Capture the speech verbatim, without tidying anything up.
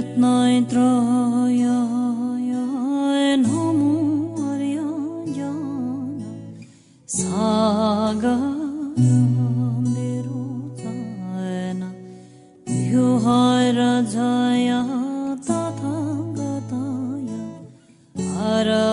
Noin troja ja en homo arjana saga मेरो चाहना यो हर जया तथा गतया हर